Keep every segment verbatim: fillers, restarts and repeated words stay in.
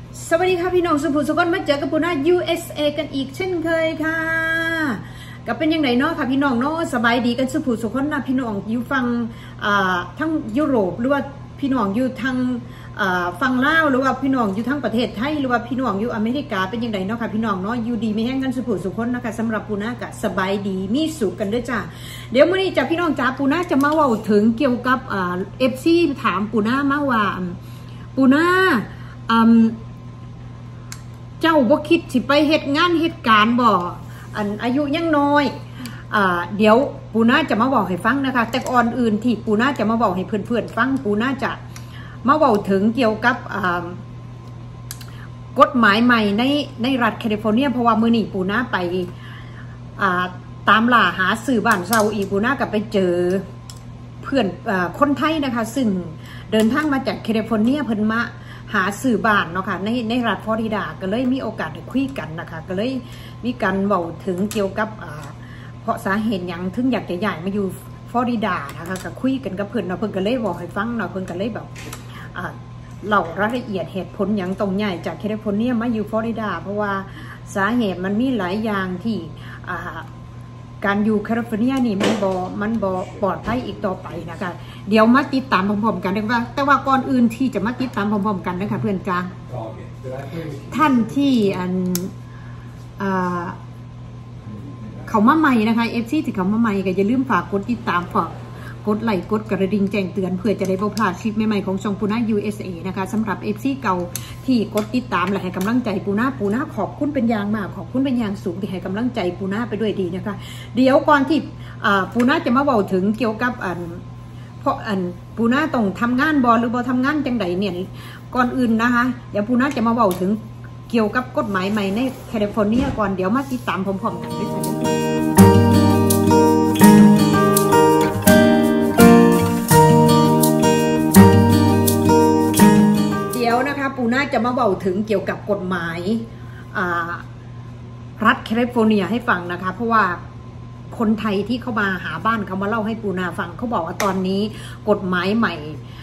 สวัสดีค่ะพี่น้องสุภูสุกนมาเจอกับปูน่า ยู เอส เอ กันอีกเช่นเคยค่ะก็เป็นยังไงเนาะค่ะพี่น้องเนาะสบายดีกันสุภูสุกนนะพี่น้องอยู่ฟังทั้งยุโรปหรือว่าพี่น้องอยู่ทางฟังลาวหรือว่าพี่น้องอยู่ทั้งประเทศไทยหรือว่าพี่น้องอยู่อเมริกาเป็นยังไงเนาะค่ะพี่น้องเนาะอยู่ดีไม่แห้งกันสุภูสุกนนะคะสำหรับปูน่าก็สบายดีมีสุขกันด้วยจ้าเดี๋ยวมื่อนี้จะพี่น้องจ้าปูน่าจะมาว่าถึงเกี่ยวกับเอฟซีถามปูน่ามาว่าปูน่าเจ้าบ่คิดสิไปเหตุงานเหตุการณ์บ่อันอายุยังน้อยอ่าเดี๋ยวปูน่าจะมาบอกให้ฟังนะคะแต่ก่อนอื่นที่ปูน่าจะมาบอกให้เพื่อนๆฟังปูน่าจะมาบอกถึงเกี่ยวกับกฎหมายใหม่ในในรัฐแคลิฟอร์เนียเพราะว่ามื้อนี้ปูน่าไปตามล่าหาสื่อบ้านเซาอีปูน่าก็ไปเจอเพื่อนคนไทยนะคะซึ่งเดินทางมาจากแคลิฟอร์เนียเพิ่นมาหาสื่อบ้านเนาะค่ะในในรัฐฟลอริดาก็เลยมีโอกาสได้คุยกันนะคะก็เลยมีการบอกถึงเกี่ยวกับเพราะสาเหตุอย่างถึงอยากจะย้ายมาอยู่ฟลอริดานะคะก็คุยกันกับเพื่อนเนาะเพื่อนก็เลยบอกให้ฟังเนาะเพื่อนก็เลยแบบเล่ารายละเอียดเหตุผลอย่างตรงใหญ่จากแคลิฟอร์เนียมาอยู่ฟลอริดาเพราะว่าสาเหตุมันมีหลายอย่างที่การอยู่แคลิฟอร์เนียนี่มันบอมันบอปลอดภัยอีกต่อไปนะคะเดี๋ยวมาติดตามพร้อมๆกันได้ว่าแต่ว่าก่อนอื่นที่จะมาติดตามพร้อมๆกันนะคะเพื่อนจ้าท่านที่อันเขามาใหม่นะคะเอฟซีที่เขามาใหม่ก็อย่าลืมฝากกดติดตามฝากกดไลค์กดกระดิ่งแจ้งเตือนเพื่อจะได้บ่พลาดคลิปใหม่ๆของช่องปูน่า ยู เอส เอ นะคะสำหรับ เอฟ ซี เก่าที่กดติดตามและให้กำลังใจปูน่าปูน่าขอบคุณเป็นอย่างมากขอบคุณเป็นอย่างสูงที่ให้กำลังใจปูน่าไปด้วยดีนะคะเดี๋ยวก่อนที่ปูน่าจะมาบอกถึงเกี่ยวกับอันเพราะอันปูน่าต้องทำงานบอลหรือบอทำงานจังใดเนี่ยก่อนอื่นนะคะเดี๋ยวปูน่าจะมาบอกถึงเกี่ยวกับกฎหมายใหม่ในแคลิฟอร์เนียก่อนเดี๋ยวมาติดตามพร้อมๆกันด้วยกันปูน่าจะมาบอกถึงเกี่ยวกับกฎหมายรัฐแคลิฟอร์เนียให้ฟังนะคะเพราะว่าคนไทยที่เขามาหาบ้านเขามาเล่าให้ปูน่าฟังเขาบอกว่าตอนนี้กฎหมายใหม่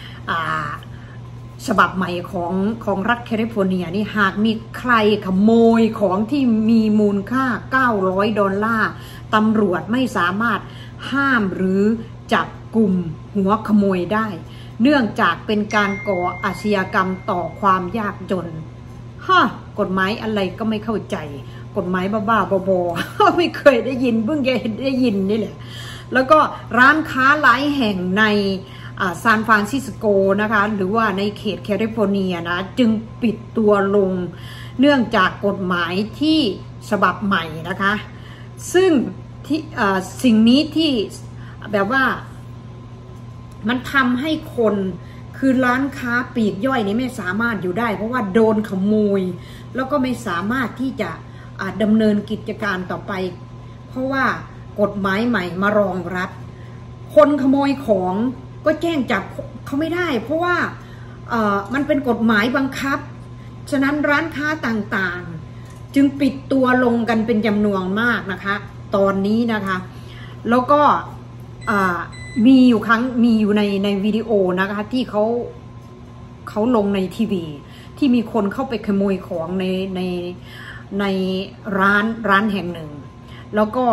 ฉบับใหม่ของของรัฐแคลิฟอร์เนียนี่หากมีใครขโมยของที่มีมูลค่าเก้าร้อยดอลลาร์ตำรวจไม่สามารถห้ามหรือจับกลุ่มหัวขโมยได้เนื่องจากเป็นการก่ออาชญากรรมต่อความยากจนฮะกฎหมายอะไรก็ไม่เข้าใจกฎหมายบ้าๆบอๆไม่เคยได้ยินเพิ่งจะได้ยินนี่แหละแล้วก็ร้านค้าหลายแห่งในซานฟรานซิสโกนะคะหรือว่าในเขตแคลิฟอร์เนียนะจึงปิดตัวลงเนื่องจากกฎหมายที่ฉบับใหม่นะคะซึ่งที่สิ่งนี้ที่แบบว่ามันทำให้คนคือร้านค้าปลีกย่อยนี้ไม่สามารถอยู่ได้เพราะว่าโดนขโมยแล้วก็ไม่สามารถที่จะดำเนินกิจการต่อไปเพราะว่ากฎหมายใหม่มารองรับคนขโมยของก็แจ้งจับเขาไม่ได้เพราะว่ามันเป็นกฎหมายบังคับฉะนั้นร้านค้าต่างๆจึงปิดตัวลงกันเป็นจำนวนมากนะคะตอนนี้นะคะแล้วก็มีอยู่ครั้งมีอยู่ในในวิดีโอนะคะที่เขาเขาลงในทีวีที่มีคนเข้าไปขโมยของในในในร้านร้านแห่งหนึ่งแล้วก็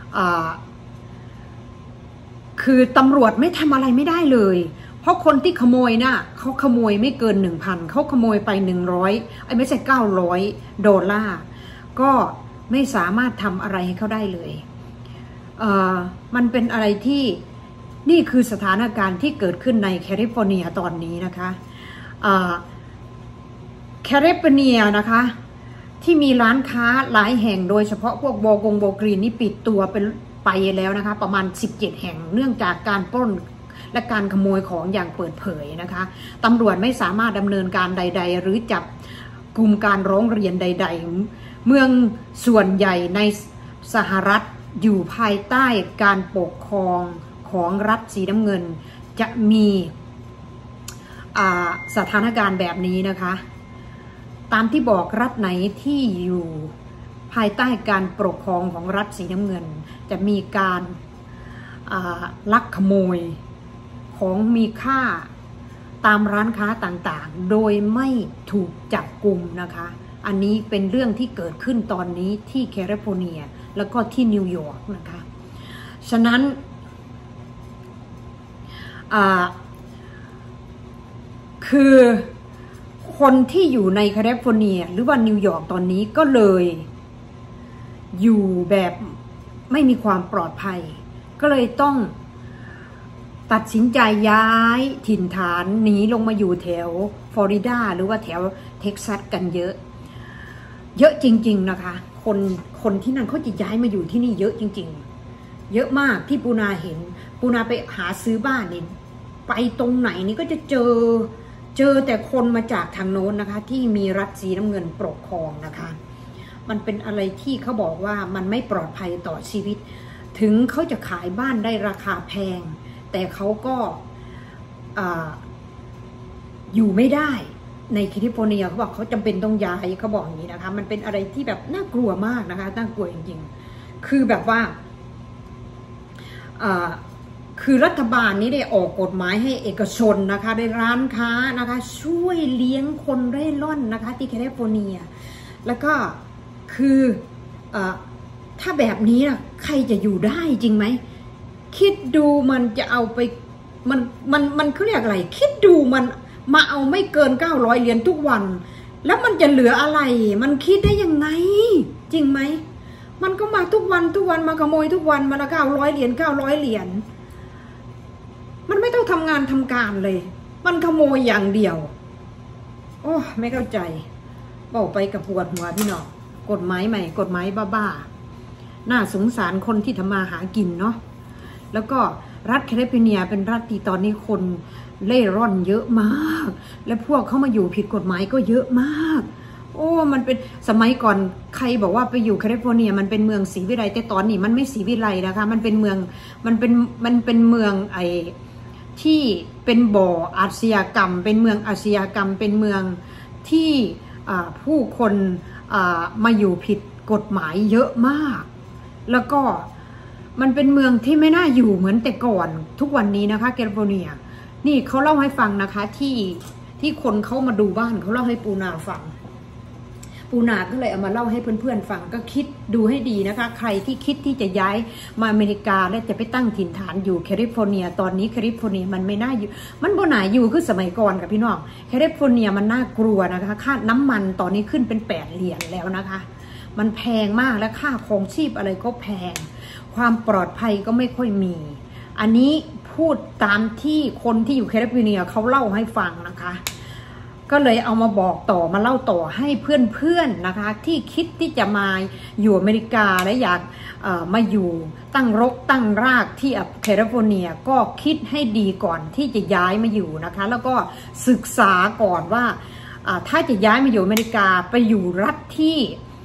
คือตำรวจไม่ทำอะไรไม่ได้เลยเพราะคนที่ขโมยน่ะเขาขโมยไม่เกินหนึ่งพันเขาขโมยไปหนึ่งร้อยไอ้ไม่ใช่เก้าร้อยดอลลาร์ก็ไม่สามารถทำอะไรให้เขาได้เลยเอ่อมันเป็นอะไรที่นี่คือสถานการณ์ที่เกิดขึ้นในแคลิฟอร์เนียตอนนี้นะคะแคลิฟอร์เนียนะคะที่มีร้านค้าหลายแห่งโดยเฉพาะพวกโบกงโบกรีนนี่ปิดตัวเป็นไปแล้วนะคะประมาณสิบเจ็ดแห่งเนื่องจากการปล้นและการขโมยของอย่างเปิดเผยนะคะตำรวจไม่สามารถดำเนินการใดๆหรือจับกลุ่มการร้องเรียนใดๆเมืองส่วนใหญ่ในสหรัฐอยู่ภายใต้การปกครองของรัฐสีน้ำเงินจะมีสถานการณ์แบบนี้นะคะตามที่บอกรัฐไหนที่อยู่ภายใต้การปกครองของรัฐสีน้ำเงินจะมีการลักขโมยของมีค่าตามร้านค้าต่างๆโดยไม่ถูกจับกุมนะคะอันนี้เป็นเรื่องที่เกิดขึ้นตอนนี้ที่แคลิฟอร์เนียแล้วก็ที่นิวยอร์กนะคะฉะนั้นคือคนที่อยู่ในแคลิฟอร์เนียหรือว่านิวยอร์กตอนนี้ก็เลยอยู่แบบไม่มีความปลอดภัยก็เลยต้องตัดสินใจย้ายถิ่นฐานหนีลงมาอยู่แถวฟลอริดาหรือว่าแถวเท็กซัสกันเยอะเยอะจริงๆนะคะคนคนที่นั่นเขาจะย้ายมาอยู่ที่นี่เยอะจริงๆเยอะมากที่ปูนาเห็นปูนาไปหาซื้อบ้านนี่ไปตรงไหนนี่ก็จะเจอเจอแต่คนมาจากทางโน้นนะคะที่มีรัฐสีน้ำเงินปกครองนะคะมันเป็นอะไรที่เขาบอกว่ามันไม่ปลอดภัยต่อชีวิตถึงเขาจะขายบ้านได้ราคาแพงแต่เขาก็อยู่ไม่ได้ในแคลิฟอร์เนียเขาบอกเขาจำเป็นต้องย้ายเขาบอกอย่างนี้นะคะมันเป็นอะไรที่แบบน่ากลัวมากนะคะน่ากลัวจริงๆคือแบบว่าคือรัฐบาลนี้ได้ออกกฎหมายให้เอกชนนะคะได้ร้านค้านะคะช่วยเลี้ยงคนเร่ร่อนนะคะที่แคลิฟอร์เนียแล้วก็คือถ้าแบบนี้นะใครจะอยู่ได้จริงไหมคิดดูมันจะเอาไปมันมันมันเขาเรียกอะไรคิดดูมันมาเอาไม่เกินเก้าร้อยเหรียญทุกวันแล้วมันจะเหลืออะไรมันคิดได้ยังไงจริงไหมมันก็มาทุกวันทุกวันมาขโมยทุกวันมาละเก้าร้อยเหรียญเก้าร้อยเหรียญมันไม่ต้องทำงานทำการเลยมันขโมยอย่างเดียวโอ้ไม่เข้าใจบอกไปกับปวดหัวพี่น้องกฎหมายใหม่กฎหมายบ้าๆน่าสงสารคนที่ทำมาหากินเนาะแล้วก็รัฐแคลิฟอร์เนียเป็นรัฐที่ตอนนี้คนเล่ร่อนเยอะมากและพวกเขามาอยู่ผิดกฎหมายก็เยอะมากโอ้มันเป็นสมัยก่อนใครบอกว่าไปอยู่แคลิฟอร์เนียมันเป็นเมืองศรีวิไลแต่ตอนนี้มันไม่ศรีวิไลนะคะมันเป็นเมืองมันเป็นมันเป็นเมืองไอที่เป็นบ่ออาชญากรรมเป็นเมืองอาชญากรรมเป็นเมืองที่ผู้คนมาอยู่ผิดกฎหมายเยอะมากแล้วก็มันเป็นเมืองที่ไม่น่าอยู่เหมือนแต่ก่อนทุกวันนี้นะคะแคลิฟอร์เนียนี่เขาเล่าให้ฟังนะคะที่ที่คนเขามาดูบ้านเขาเล่าให้ปูนาฟังปูนาก็เลยเอามาเล่าให้เพื่อนๆฟังก็คิดดูให้ดีนะคะใครที่คิดที่จะย้ายมาอเมริกาและจะไปตั้งถิ่นฐานอยู่แคลิฟอร์เนียตอนนี้แคลิฟอร์เนียมันไม่น่าอยู่มันบ่น่าอยู่คือสมัยก่อนกับพี่น้องแคลิฟอร์เนียมันน่ากลัวนะคะค่าน้ำมันตอนนี้ขึ้นเป็นแปดเหรียญแล้วนะคะมันแพงมากและค่าครองชีพอะไรก็แพงความปลอดภัยก็ไม่ค่อยมีอันนี้พูดตามที่คนที่อยู่แคลิฟอร์เนียเขาเล่าให้ฟังนะคะก็เลยเอามาบอกต่อมาเล่าต่อให้เพื่อนๆนะคะที่คิดที่จะมาอยู่อเมริกาและอยากมาอยู่ตั้งรกตั้งรากที่แคลิฟอร์เนียก็คิดให้ดีก่อนที่จะย้ายมาอยู่นะคะแล้วก็ศึกษาก่อนว่าถ้าจะย้ายมาอยู่อเมริกาไปอยู่รัฐที่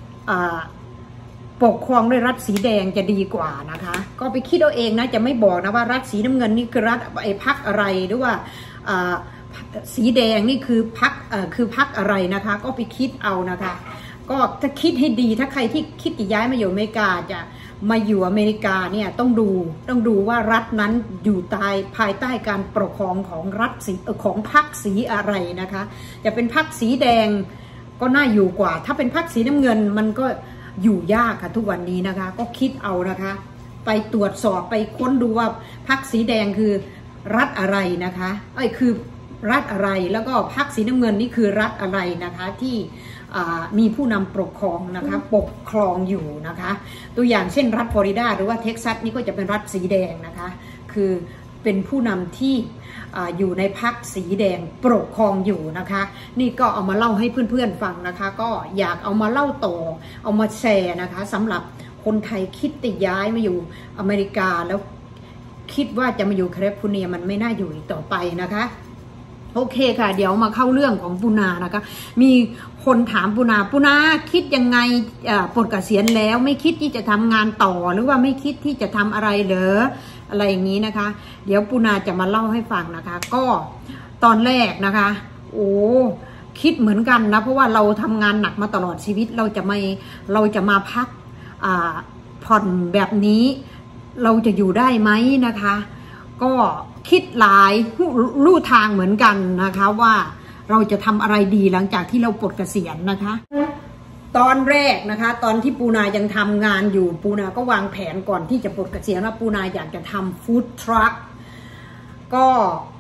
ปกครองด้วยรัฐสีแดงจะดีกว่านะคะก็ไปคิดเอาเองนะจะไม่บอกนะว่ารัฐสีน้ำเงินนี่คือรัฐไอ้พรรคอะไรหรือว่าสีแดงนี่คือพรรคคือพรรคอะไรนะคะก็ไปคิดเอานะคะก็จะคิดให้ดีถ้าใครที่คิดจะย้ายมาอยู่อเมริกาจะมาอยู่อเมริกาเนี่ยต้องดูต้องดูว่ารัฐนั้นอยู่ใต้ภายใต้การปกครองของรัฐสีของพรรคสีอะไรนะคะจะเป็นพรรคสีแดงก็น่าอยู่กว่าถ้าเป็นพรรคสีน้ำเงินมันก็อยู่ยากค่ะทุกวันนี้นะคะก็คิดเอานะคะไปตรวจสอบไปค้นดูว่าพรรคสีแดงคือรัฐอะไรนะคะไอ้คือรัฐอะไรแล้วก็พรรคสีน้ำเงินนี่คือรัฐอะไรนะคะที่มีผู้นำปกครองนะคะปกครองอยู่นะคะตัวอย่างเช่นรัฐฟลอริดาหรือว่าเท็กซัสนี่ก็จะเป็นรัฐสีแดงนะคะคือเป็นผู้นำที่อยู่ในพรรคสีแดงปกครองอยู่นะคะนี่ก็เอามาเล่าให้เพื่อนๆฟังนะคะก็อยากเอามาเล่าต่อเอามาแชร์นะคะสำหรับคนไทยคิดจะย้ายมาอยู่อเมริกาแล้วคิดว่าจะมาอยู่แคลิฟอร์เนียมันไม่น่าอยู่อีกต่อไปนะคะโอเคค่ะเดี๋ยวมาเข้าเรื่องของปูนานะคะมีคนถามปูนาปูนาคิดยังไงปลดเกษียณแล้วไม่คิดที่จะทำงานต่อหรือว่าไม่คิดที่จะทำอะไรเหรออะไรอย่างนี้นะคะเดี๋ยวปูนาจะมาเล่าให้ฟังนะคะก็ตอนแรกนะคะโอ้คิดเหมือนกันนะเพราะว่าเราทำงานหนักมาตลอดชีวิตเราจะไม่เราจะมาพักผ่อนแบบนี้เราจะอยู่ได้ไหมนะคะก็คิดหลายรู้ทางเหมือนกันนะคะว่าเราจะทำอะไรดีหลังจากที่เราปลดเกษียณนะคะตอนแรกนะคะตอนที่ปูนายังทำงานอยู่ปูนาก็วางแผนก่อนที่จะปลดเกษียณว่าปูนาอยากจะทำฟู้ดทรัคก็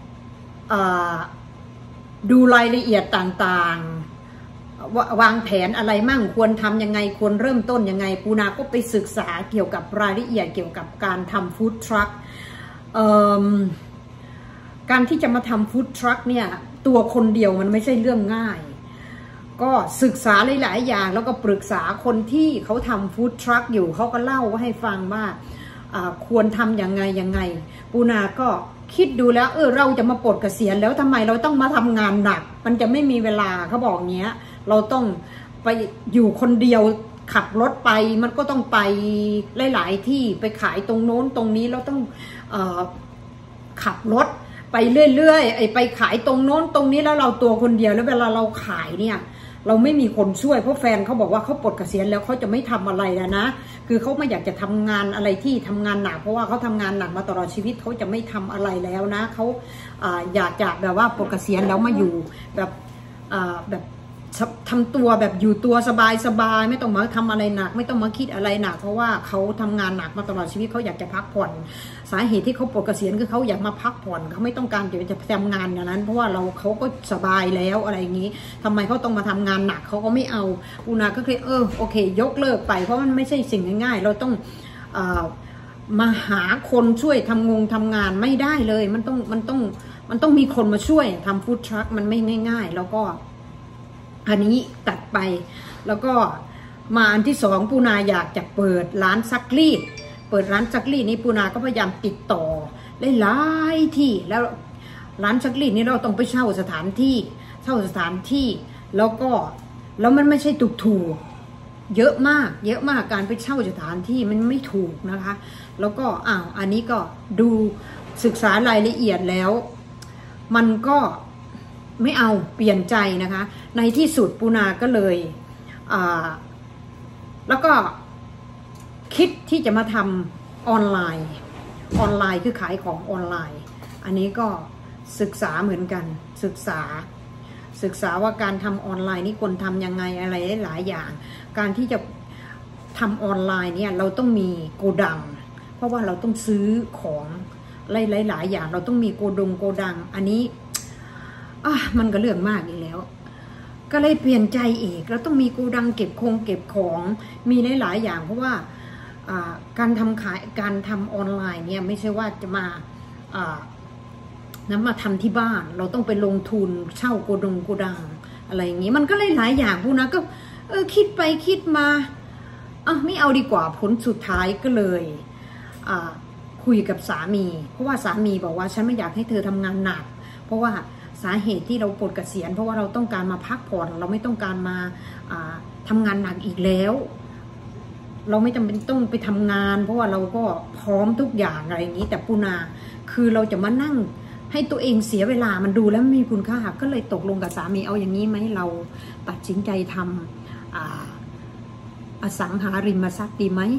ดูรายละเอียดต่างๆวางแผนอะไรมั่งควรทำยังไงควรเริ่มต้นยังไงปูนาก็ไปศึกษาเกี่ยวกับรายละเอียดเกี่ยวกับการทำฟู้ดทรัคการที่จะมาทำฟู้ดทรัคเนี่ยตัวคนเดียวมันไม่ใช่เรื่องง่ายก็ศึกษาหลายๆอย่างแล้วก็ปรึกษาคนที่เขาทำฟู้ดทรัคอยู่เขาก็เล่าให้ฟังว่าควรทำยังไงยังไงปูนาก็คิดดูแล้วเออเราจะมาปลดเกษียณแล้วทำไมเราต้องมาทำงานหนักมันจะไม่มีเวลาเขาบอกเนี้ยเราต้องไปอยู่คนเดียวขับรถไปมันก็ต้องไปหลายๆที่ไปขายตรงโน้นตรงนี้เราต้องเอ่อขับรถไปเรื่อยๆไอ้ไปขายตรงโน้นตรงนี้แล้วเราตัวคนเดียวแล้วเวลาเราขายเนี่ยเราไม่มีคนช่วยเพราะแฟนเขาบอกว่าเขาปลดเกษียณแล้วเขาจะไม่ทำอะไรแล้วนะคือเขาไม่อยากจะทำงานอะไรที่ทำงานหนักเพราะว่าเขาทำงานหนักมาตลอดชีวิตเขาจะไม่ทำอะไรแล้วนะเขาอยากจะแบบว่าปลดเกษียณแล้วมาอยู่แบบแบบทำตัวแบบอยู่ตัวสบายสบายไม่ต้องมาทำอะไรหนักไม่ต้องมาคิดอะไรหนักเพราะว่าเขาทำงานหนักมาตลอดชีวิตเขาอยากจะพักผ่อนสาเหตุที่เขาปลดเกษียณคือเขาอยากมาพักผ่อนเขาไม่ต้องการจะจะทำงานอย่างนั้นเพราะว่าเราเขาก็สบายแล้วอะไรอย่างนี้ทำไมเขาต้องมาทำงานหนักเขาก็ไม่เอาปูนาก็คือเออโอเคยกเลิกไปเพราะมันไม่ใช่สิ่งง่ายๆเราต้องเอ่อมาหาคนช่วยทำงงทำงานไม่ได้เลยมันต้องมันต้องมันต้องมีคนมาช่วยทำฟู้ดทรัคมันไม่ง่ายๆแล้วก็อันนี้ตัดไปแล้วก็มาอันที่สองปูนาอยากจะเปิดร้านซักรีดเปิดร้านซักรีดนี้ปูนาก็พยายามติดต่อหลายๆที่แล้วร้านซักรีดนี้เราต้องไปเช่าสถานที่เช่าสถานที่แล้วก็แล้วมันไม่ใช่ถูกๆเยอะมากเยอะมากการไปเช่าสถานที่มันไม่ถูกนะคะแล้วก็อ้าวอันนี้ก็ดูศึกษารายละเอียดแล้วมันก็ไม่เอาเปลี่ยนใจนะคะในที่สุดปูนาก็เลยแล้วก็คิดที่จะมาทำออนไลน์ออนไลน์คือขายของออนไลน์อันนี้ก็ศึกษาเหมือนกันศึกษาศึกษาว่าการทำออนไลน์นี่ควรทำยังไงอะไรหลายอย่างการที่จะทำออนไลน์เนี่ยเราต้องมีโกดังเพราะว่าเราต้องซื้อของหลายๆอย่างเราต้องมีโกดงโกดังอันนี้อ่ะมันก็เรื่องมากอีกแล้วก็เลยเปลี่ยนใจอีกเราต้องมีโกดังเก็บคงเก็บของมีหลายๆอย่างเพราะว่าการทำขายการทำออนไลน์เนี่ยไม่ใช่ว่าจะมานั้นมาทำที่บ้านเราต้องไปลงทุนเช่าโกดงโกดังอะไรอย่างนี้มันก็เลยหลายอย่างพวกนั้นก็เออคิดไปคิดมาอ่ะไม่เอาดีกว่าผลสุดท้ายก็เลยคุยกับสามีเพราะว่าสามีบอกว่าฉันไม่อยากให้เธอทำงานหนักเพราะว่าสาเหตุที่เราปลดเกษียณเพราะว่าเราต้องการมาพักผ่อนเราไม่ต้องการมาทำงานหนักอีกแล้วเราไม่จำเป็นต้องไปทำงานเพราะว่าเราก็พร้อมทุกอย่างอะไรอย่างนี้แต่ปูนาคือเราจะมานั่งให้ตัวเองเสียเวลามันดูแล้วไม่มีคุณค่าก็เลยตกลงกับสามีเอาอย่างนี้ไหมเราตัดสินใจทำอสังหาริมทรัพย์ดีไหม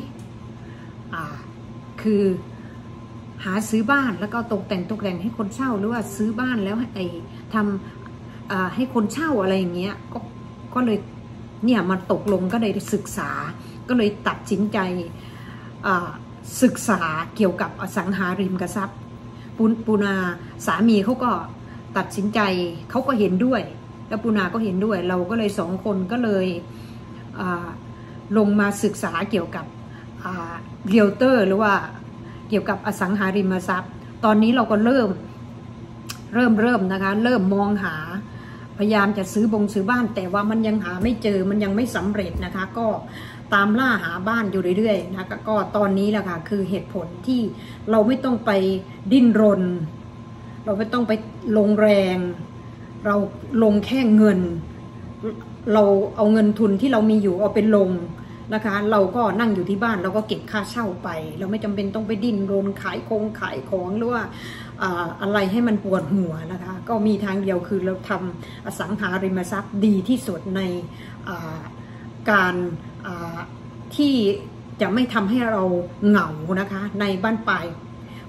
คือหาซื้อบ้านแล้วก็ตกแต่งตกแต่งให้คนเช่าหรือว่าซื้อบ้านแล้วไอ้ทำให้คนเช่าอะไรอย่างเงี้ยก็ก็เลยเนี่ยมาตกลงก็เลยศึกษาก็เลยตัดสินใจศึกษาเกี่ยวกับอสังหาริมทรัพย์ปูนาสามีเขาก็ตัดสินใจเขาก็เห็นด้วยแล้วปูนาก็เห็นด้วยเราก็เลยสองคนก็เลยลงมาศึกษาเกี่ยวกับเรียลเตอร์หรือว่าเกี่ยวกับอสังหาริมทรัพย์ตอนนี้เราก็เริ่มเริ่มเริ่มนะคะเริ่มมองหาพยายามจะซื้อบงซื้อบ้านแต่ว่ามันยังหาไม่เจอมันยังไม่สำเร็จนะคะก็ตามล่าหาบ้านอยู่เรื่อยๆนะก็ตอนนี้แหละค่ะคือเหตุผลที่เราไม่ต้องไปดิ้นรนเราไม่ต้องไปลงแรงเราลงแค่เงินเราเอาเงินทุนที่เรามีอยู่เอาไปลงนะคะเราก็นั่งอยู่ที่บ้านเราก็เก็บค่าเช่าไปเราไม่จำเป็นต้องไปดิ้นรนขายคงขายของหรือว่าอะไรให้มันปวดหัวนะคะก็มีทางเดียวคือเราทำอสังหาริมทรัพย์ดีที่สุดในการที่จะไม่ทำให้เราเหงานะคะในบ้านปลาย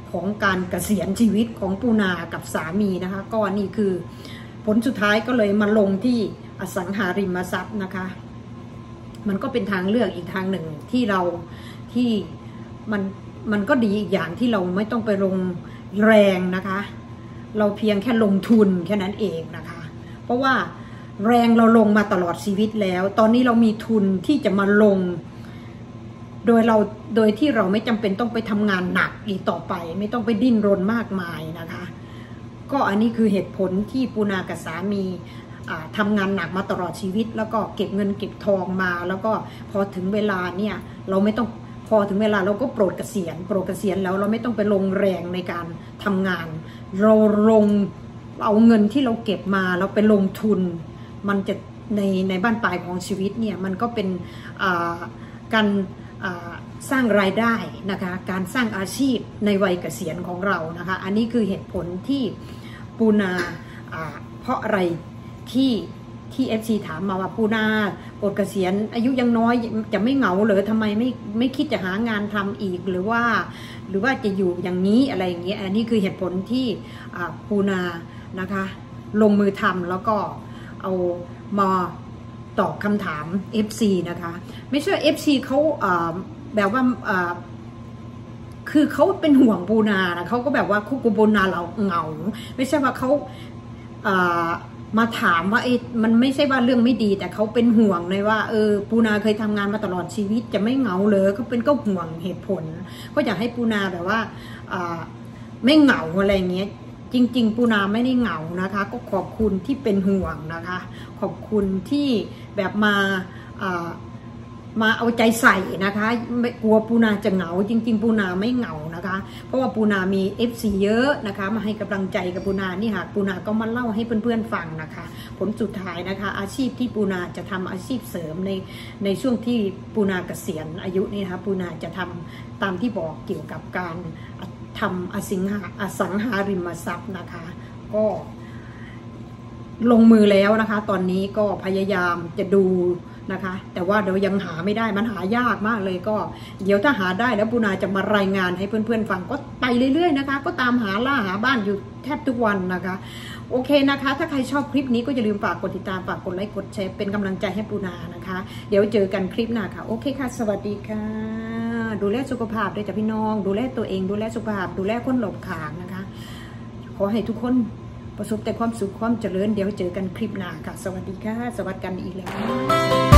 ของการเกษียณชีวิตของปูนากับสามีนะคะก็นี่คือผลสุดท้ายก็เลยมาลงที่อสังหาริมทรัพย์นะคะมันก็เป็นทางเลือกอีกทางหนึ่งที่เราที่มันมันก็ดีอีกอย่างที่เราไม่ต้องไปลงแรงนะคะเราเพียงแค่ลงทุนแค่นั้นเองนะคะเพราะว่าแรงเราลงมาตลอดชีวิตแล้วตอนนี้เรามีทุนที่จะมาลงโดยเราโดยที่เราไม่จำเป็นต้องไปทำงานหนักอีกต่อไปไม่ต้องไปดิ้นรนมากมายนะคะก็อันนี้คือเหตุผลที่ปูนากับสามีทำงานหนักมาตลอดชีวิตแล้วก็เก็บเงินเก็บทองมาแล้วก็พอถึงเวลาเนี่ยเราไม่ต้องพอถึงเวลาเราก็โปรดเกษียณโปรดเกษียณแล้วเราไม่ต้องไปลงแรงในการทำงานเราลงเอาเงินที่เราเก็บมาแล้วไปลงทุนมันจะในในบ้านปลายของชีวิตเนี่ยมันก็เป็นการสร้างรายได้นะคะการสร้างอาชีพในวัยเกษียณของเรานะคะอันนี้คือเหตุผลที่ปูนาเพราะอะไรที่ที่ เอฟ ซี ถามมาว่าปูนาปลดเกษียณอายุยังน้อยจะไม่เหงาเหรอทำไมไม่ไม่คิดจะหางานทำอีกหรือว่าหรือว่าจะอยู่อย่างนี้อะไรอย่างเงี้ยอันนี้คือเหตุผลที่ปูนานะคะลงมือทำแล้วก็เอามาตอบคำถาม เอฟ ซี นะคะไม่ใช่ เอฟ ซี เขาแบบว่าคือเขาเป็นห่วงปูนานะเขาก็แบบว่าคุกปูนาเราเหงาไม่ใช่ว่าเขามาถามว่าเอ๊ะมันไม่ใช่ว่าเรื่องไม่ดีแต่เขาเป็นห่วงเลยว่าเออปูนาเคยทำงานมาตลอดชีวิตจะไม่เหงาเลยเขาเป็นก็ห่วงเหตุผลก็อยากให้ปูนาแบบว่าไม่เหงาอะไรเงี้ยจริงๆปูนาไม่ได้เหงานะคะก็ขอบคุณที่เป็นห่วงนะคะขอบคุณที่แบบมามาเอาใจใส่นะคะไม่กลัวปูนาจะเหงาจริงๆปูนาไม่เหงานะคะเพราะว่าปูนามี เอฟ ซี เยอะนะคะมาให้กำลังใจกับปูนานี่ค่ะปูนาก็มาเล่าให้เพื่อนๆฟังนะคะผลสุดท้ายนะคะอาชีพที่ปูนาจะทำอาชีพเสริมในในช่วงที่ปูนาเกษียณอายุนี่นะคะปูนาจะทำตามที่บอกเกี่ยวกับการทำอสังหาอสังหาริมทรัพย์นะคะก็ลงมือแล้วนะคะตอนนี้ก็พยายามจะดูนะคะแต่ว่าเดี๋ยวยังหาไม่ได้มันหายากมากเลยก็เดี๋ยวถ้าหาได้แล้วปูนาจะมารายงานให้เพื่อนๆฟังก็ไปเรื่อยๆนะคะก็ตามหาล่าหาบ้านอยู่แทบทุกวันนะคะโอเคนะคะถ้าใครชอบคลิปนี้ก็อย่าลืมฝากกดติดตามฝากกดไลค์กดแชร์เป็นกำลังใจให้ปูนานะคะเดี๋ยวเจอกันคลิปหน้าค่ะโอเคค่ะสวัสดีค่ะดูแลสุขภาพด้วยจ้ะพี่น้องดูแลตัวเองดูแลสุขภาพดูแลคนหลบขางนะคะขอให้ทุกคนประสบแต่ความสุขความเจริญเดี๋ยวเจอกันคลิปหน้าค่ะสวัสดีค่ะสวัสดีกันอีกแล้ว